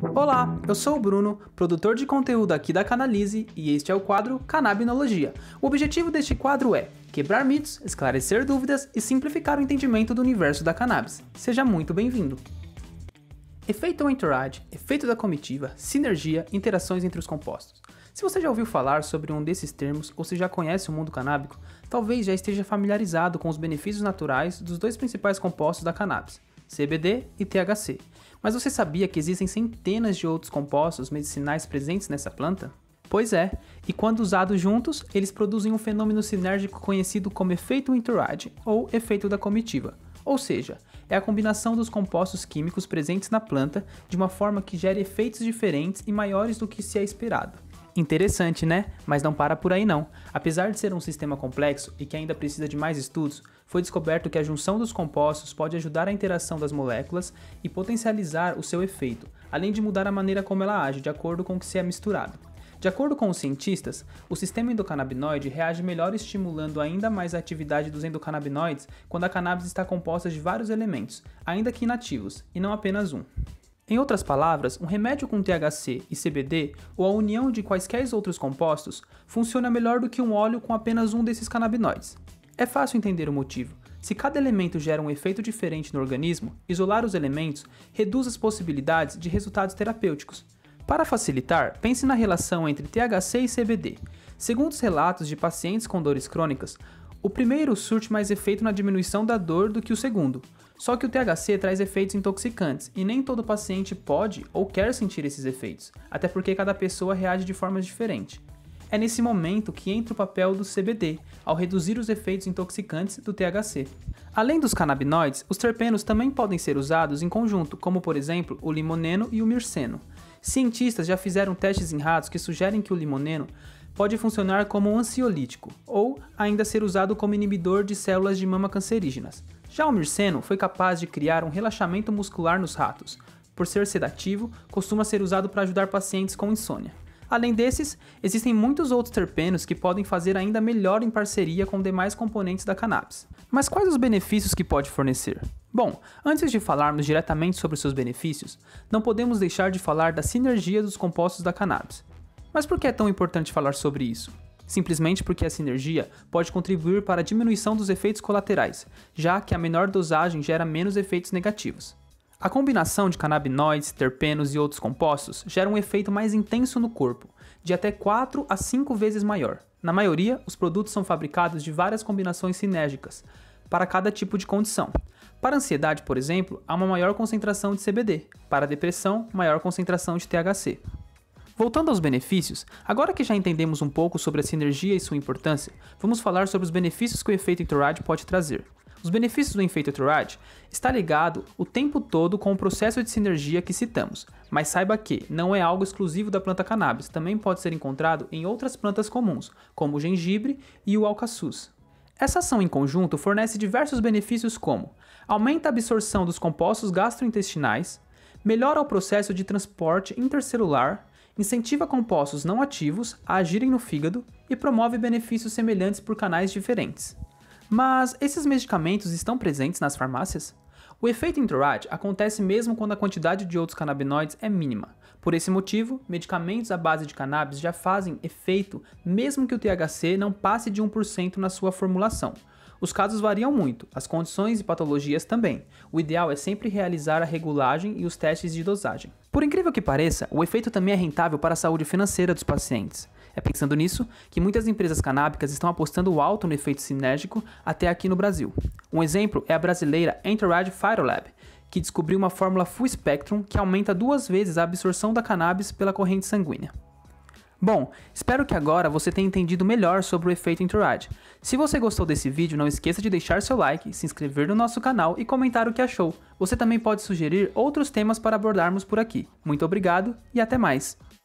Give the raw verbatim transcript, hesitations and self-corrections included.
Olá, eu sou o Bruno, produtor de conteúdo aqui da Canalize e este é o quadro Canabinologia. O objetivo deste quadro é quebrar mitos, esclarecer dúvidas e simplificar o entendimento do universo da cannabis. Seja muito bem-vindo! Efeito entourage, efeito da comitiva, sinergia, interações entre os compostos. Se você já ouviu falar sobre um desses termos ou se já conhece o mundo canábico, talvez já esteja familiarizado com os benefícios naturais dos dois principais compostos da cannabis, C B D e T H C. Mas você sabia que existem centenas de outros compostos medicinais presentes nessa planta? Pois é, e quando usados juntos, eles produzem um fenômeno sinérgico conhecido como efeito entourage ou efeito da comitiva. Ou seja, é a combinação dos compostos químicos presentes na planta de uma forma que gere efeitos diferentes e maiores do que se é esperado. Interessante, né? Mas não para por aí não. Apesar de ser um sistema complexo e que ainda precisa de mais estudos, foi descoberto que a junção dos compostos pode ajudar a interação das moléculas e potencializar o seu efeito, além de mudar a maneira como ela age de acordo com o que se é misturado. De acordo com os cientistas, o sistema endocannabinoide reage melhor estimulando ainda mais a atividade dos endocannabinoides quando a cannabis está composta de vários elementos, ainda que inativos, e não apenas um. Em outras palavras, um remédio com T H C e C B D, ou a união de quaisquer outros compostos, funciona melhor do que um óleo com apenas um desses canabinoides. É fácil entender o motivo. Se cada elemento gera um efeito diferente no organismo, isolar os elementos reduz as possibilidades de resultados terapêuticos. Para facilitar, pense na relação entre T H C e C B D. Segundo os relatos de pacientes com dores crônicas, o primeiro surte mais efeito na diminuição da dor do que o segundo. Só que o T H C traz efeitos intoxicantes e nem todo paciente pode ou quer sentir esses efeitos, até porque cada pessoa reage de forma diferente. É nesse momento que entra o papel do C B D, ao reduzir os efeitos intoxicantes do T H C. Além dos canabinoides, os terpenos também podem ser usados em conjunto, como por exemplo o limoneno e o mirceno. Cientistas já fizeram testes em ratos que sugerem que o limoneno pode funcionar como um ansiolítico, ou ainda ser usado como inibidor de células de mama cancerígenas. Já o mirceno foi capaz de criar um relaxamento muscular nos ratos. Por ser sedativo, costuma ser usado para ajudar pacientes com insônia. Além desses, existem muitos outros terpenos que podem fazer ainda melhor em parceria com demais componentes da cannabis. Mas quais os benefícios que pode fornecer? Bom, antes de falarmos diretamente sobre seus benefícios, não podemos deixar de falar da sinergia dos compostos da cannabis. Mas por que é tão importante falar sobre isso? Simplesmente porque a sinergia pode contribuir para a diminuição dos efeitos colaterais, já que a menor dosagem gera menos efeitos negativos. A combinação de canabinoides, terpenos e outros compostos gera um efeito mais intenso no corpo, de até quatro a cinco vezes maior. Na maioria, os produtos são fabricados de várias combinações sinérgicas, para cada tipo de condição. Para a ansiedade, por exemplo, há uma maior concentração de C B D, para a depressão, maior concentração de T H C. Voltando aos benefícios, agora que já entendemos um pouco sobre a sinergia e sua importância, vamos falar sobre os benefícios que o efeito entourage pode trazer. Os benefícios do efeito entourage está ligado o tempo todo com o processo de sinergia que citamos, mas saiba que não é algo exclusivo da planta cannabis, também pode ser encontrado em outras plantas comuns, como o gengibre e o alcaçuz. Essa ação em conjunto fornece diversos benefícios como aumenta a absorção dos compostos gastrointestinais, melhora o processo de transporte intercelular, incentiva compostos não ativos a agirem no fígado e promove benefícios semelhantes por canais diferentes. Mas esses medicamentos estão presentes nas farmácias? O efeito entourage acontece mesmo quando a quantidade de outros canabinoides é mínima. Por esse motivo, medicamentos à base de cannabis já fazem efeito mesmo que o T H C não passe de um por cento na sua formulação. Os casos variam muito, as condições e patologias também. O ideal é sempre realizar a regulagem e os testes de dosagem. Por incrível que pareça, o efeito também é rentável para a saúde financeira dos pacientes. É pensando nisso que muitas empresas canábicas estão apostando alto no efeito sinérgico até aqui no Brasil. Um exemplo é a brasileira Entourage Phytolab, que descobriu uma fórmula full spectrum que aumenta duas vezes a absorção da cannabis pela corrente sanguínea. Bom, espero que agora você tenha entendido melhor sobre o efeito entourage. Se você gostou desse vídeo, não esqueça de deixar seu like, se inscrever no nosso canal e comentar o que achou. Você também pode sugerir outros temas para abordarmos por aqui. Muito obrigado e até mais!